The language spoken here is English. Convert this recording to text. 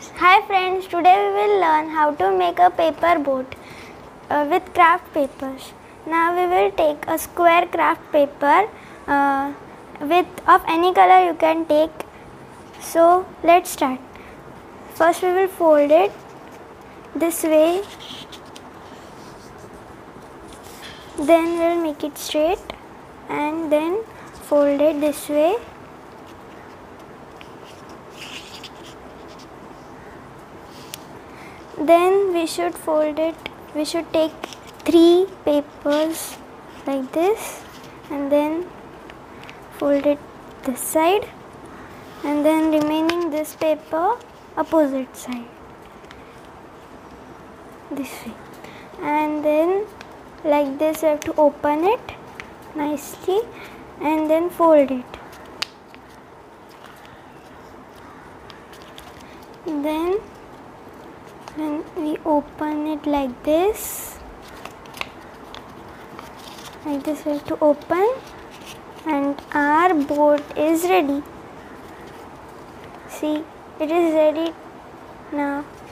Hi friends, today we will learn how to make a paper boat with craft papers. Now we will take a square craft paper of any color you can take. So let's start. First we will fold it this way, then we will make it straight and then fold it this way. Then we should fold it, we should take 3 papers like this and then fold it this side and then remaining this paper opposite side this way, and then like this you have to open it nicely and then fold it. Then when we open it like this we have to open and our boat is ready. See, it is ready now.